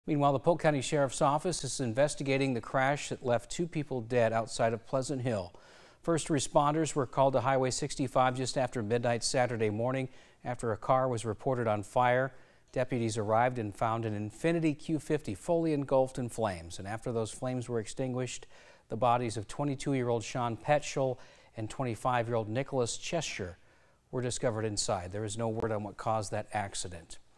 Meanwhile, the Polk County Sheriff's Office is investigating the crash that left 2 people dead outside of Pleasant Hill. First responders were called to Highway 65 just after midnight Saturday morning after a car was reported on fire. Deputies arrived and found an Infiniti Q50 fully engulfed in flames. And after those flames were extinguished, the bodies of 22-year-old Sean Petschel and 25-year-old Nicholas Cheshire were discovered inside. There is no word on what caused that accident.